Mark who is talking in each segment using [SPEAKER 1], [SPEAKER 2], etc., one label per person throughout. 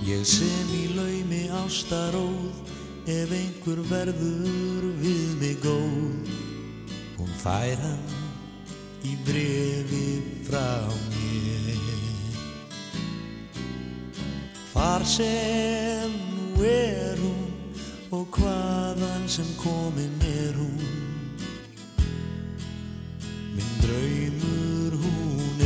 [SPEAKER 1] Ég sem í laumi ástaróð, ef einhver verður við mig góð. Hún fær hann í bréfi frá mér. Hvar sem nú hún og hvaðan sem komin hún, minn draumur hún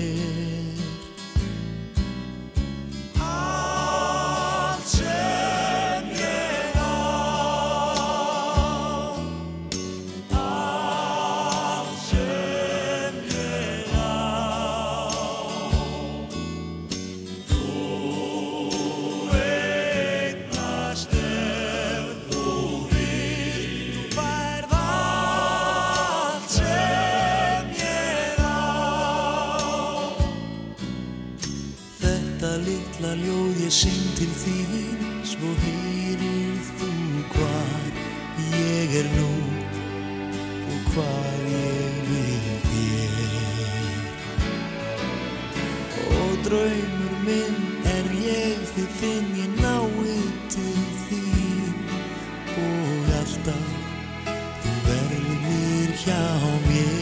[SPEAKER 1] allt sem ég á, allt sem ég á. Þú eignast ef þú vilt, þú færð allt sem ég á. Þetta litla ljóð ég syng til þín, svo heyrir þú hvar ég nú og hvar ég vil þér. Og draumur minn ég þig finn, ég nái til þín og alltaf þú verður hjá mér.